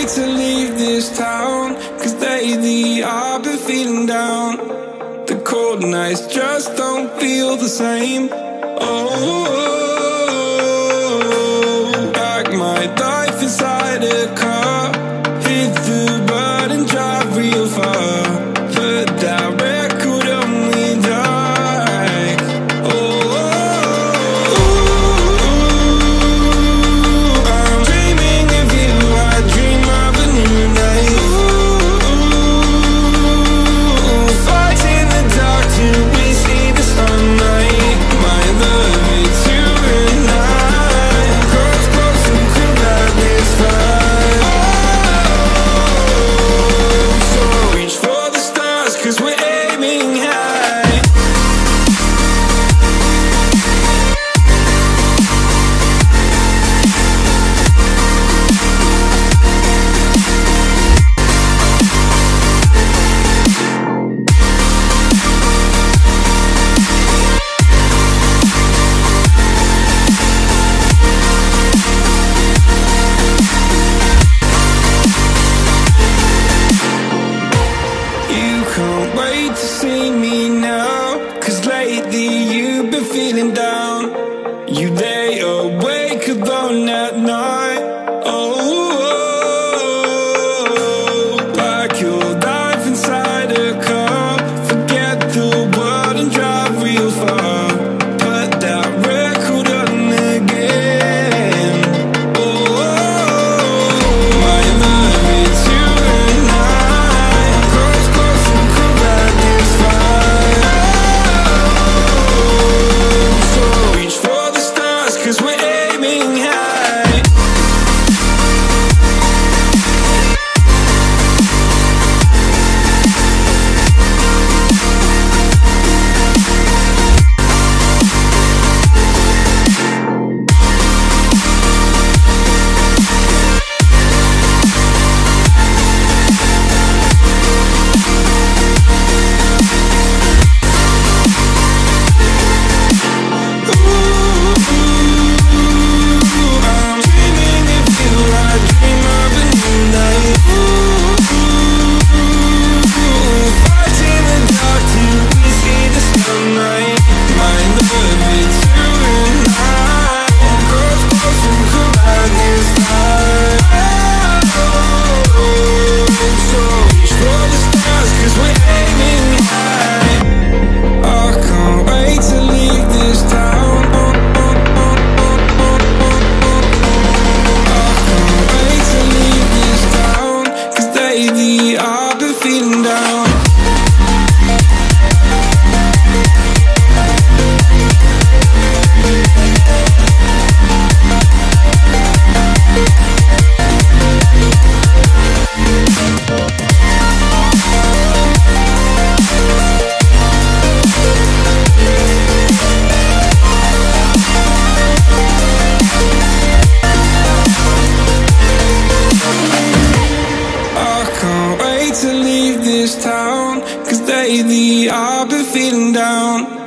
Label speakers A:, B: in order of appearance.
A: wait to leave this town, 'cause lately I've been feeling down. The cold nights just don't feel the same. Oh, like my life inside a car, hit the button, drive real far, put that record on me like, oh, I'm dreaming of you, I dream of a new night. Fight in the dark till we see the sunlight. My love, it's you and I. Cross close and could light this fire. So reach for the stars, 'cause we're aiming high. You can't wait to see me now, 'cause lately you've been feeling down. You lay awake alone at night. Oh, like your life inside a car. Forget the world and drive real far. Put that record on again. Oh, my love, it's you and I. Cross close and could light this fire. So reach for the stars, 'cause we're aiming high. I'm dreaming of you, I dream of a new night. Fight in the dark till we see the sunlight. My love, it's you and I. Cross close and could light this fire. So reach for the stars, 'cause we're aiming high. I can't wait to leave this town. Wait to leave this town, 'cause lately I've been feeling down. I can't wait to leave this town, 'cause lately I've been feeling down.